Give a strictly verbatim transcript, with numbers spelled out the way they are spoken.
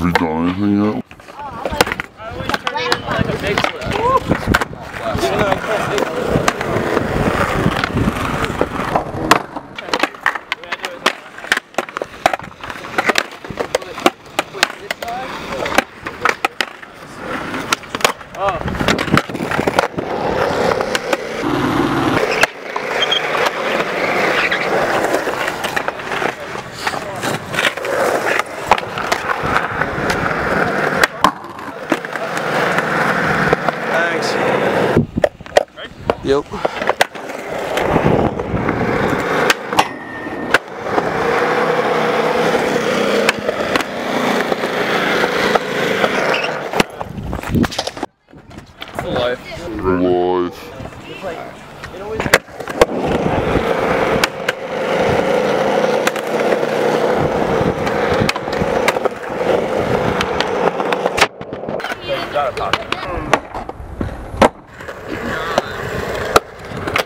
Have you done anything yet? Yep. For life. For life. You got a pocket.